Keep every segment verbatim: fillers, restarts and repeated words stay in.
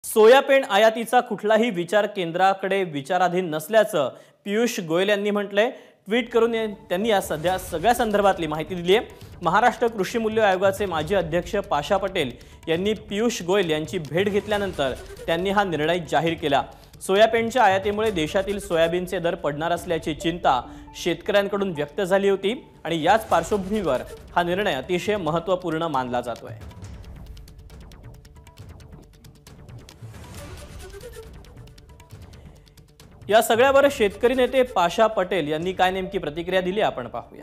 Soybean आयातीचा कुठलाही विचार केंद्राकडे विचाराधीन नसल्याचं पियुष गोयल यांनी म्हटलंय। ट्विट करून त्यांनी या सध्या सगळ्या संदर्भातली माहिती दिली आहे। महाराष्ट्र कृषी मूल्य आयोगाचे माजी अध्यक्ष पाशा पटेल यांनी पियुष गोयल यांची भेट घेतल्यानंतर त्यांनी हा निर्णय जाहीर केला। सोयाबीनच्या आयातीमुळे देशातील सोयाबीनचे दर पडणार असल्याची चिंता शेतकऱ्यांकडून व्यक्त झाली होती आणि याच पार्श्वभूमीवर हा निर्णय अतिशय महत्त्वपूर्ण मानला जातोय। या सगळ्यावर शेतकरी नेते पाशा पटेल यांनी काय नेमकी प्रतिक्रिया दिली आपण पाहूया।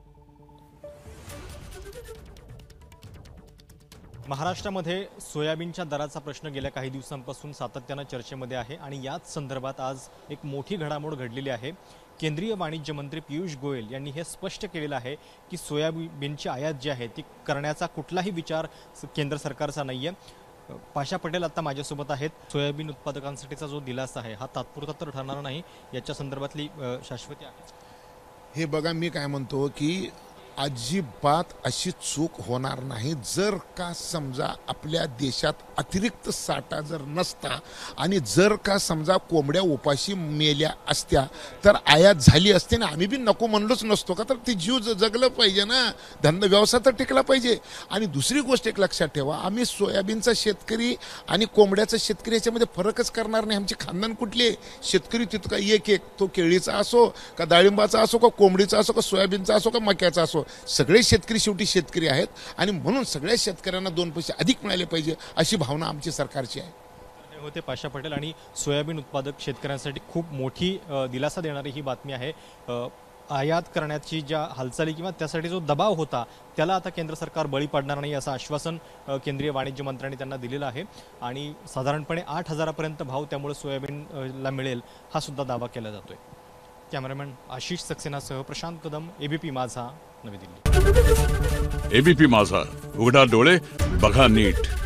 महाराष्ट्रामध्ये सोयाबीनच्या दराचा प्रश्न गेल्या काही दिवसांपासून सातत्याने चर्चेमध्ये आहे आणि याच संदर्भात आज एक मोठी घडामोड घडलेली आहे। केंद्रीय वाणिज्य मंत्री पियुष गोयल यांनी हे स्पष्ट केलेलं आहे की सोयाबीनची आयात जी आहे ती करण्याचा कुठलाही विचार केंद्र सरकारचा नाहीये। पाशा पटेल आता माझ्यासोबत आहेत। सोयाबीन उत्पादकांसाठीचा जो दिलासा आहे हा तात्पुरता तर ठरणार नाही, याच्या संदर्भातली शाश्वती आहे। हे बघा, मी काय म्हणतो की अजिबात अशी चूक होणार नाही। जर का समजा आपल्या देशात अतिरिक्त साठा जर नसता आणि जर का समजा कोंबड्या उपाशी मेल्या असत्या तर आयात झाली असते ना, आम्ही बी नको म्हणलोच नसतो का। तर ते जीव जगलं पाहिजे ना, धंदा व्यवसाय तर टिकला पाहिजे। आणि दुसरी गोष्ट एक लक्षात ठेवा, आम्ही सोयाबीनचा शेतकरी आणि कोंबड्याचा शेतकरी याच्यामध्ये फरकच करणार नाही। आमची खानदान कुठली आहे, शेतकरी तितका एक एक, तो केळीचा असो का डाळिंबाचा असो का कोंबडीचा असो का सोयाबीनचा असो का मक्याचा असो, सगळे शेतकरी शेवटी शेतकरी आहेत आणि म्हणून सगळ्या शेतकऱ्यांना दोन पैसे अधिक मिळाले पाहिजे अशी भावना आमची सरकारची आहे। होते पाशा पटेल आणि सोयाबीन उत्पादक शेतकऱ्यांसाठी खूप मोठी दिलासा देणारी ही बातमी आहे। आयात करण्याची ज्या हालचाली किंवा त्यासाठी जो दबाव होता त्याला आता केंद्र सरकार बळी पडणार नाही असं आश्वासन केंद्रीय वाणिज्य मंत्र्यांनी त्यांना दिलेलं आहे आणि साधारणपणे आठ हजारापर्यंत भाव त्यामुळे सोयाबीनला मिळेल हा सुद्धा दावा केला जातोय। कॅमेरामॅन आशिष सक्सेनासह प्रशांत कदम, एबीपी माझा, नवी दिल्ली। एबीपी माझा, उघडा डोळे बघा नीट।